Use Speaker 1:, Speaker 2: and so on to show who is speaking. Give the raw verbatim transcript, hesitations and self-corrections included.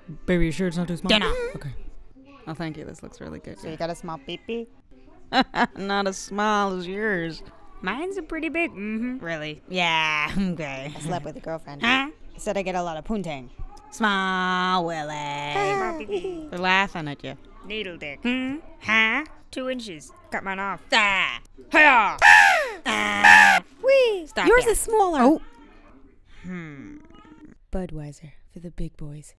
Speaker 1: Baby, you sure it's not too small?
Speaker 2: Dinner.
Speaker 1: Okay. Oh, thank you. This looks really good.
Speaker 2: So you got a small pee-pee?
Speaker 1: Not as small as yours.
Speaker 2: Mine's a pretty big. Mm-hmm. Really? Yeah, okay. I slept with a girlfriend. Huh? I said I get a lot of poontang.
Speaker 1: Small Willie. They're laughing at you.
Speaker 2: Needle dick. Hmm? Huh? Two inches. Cut mine off. Ah! Hiya! Ah! Whee! Stop
Speaker 1: Yours
Speaker 2: ya.
Speaker 1: is smaller. Oh.
Speaker 2: Hmm.
Speaker 1: Budweiser for the big boys.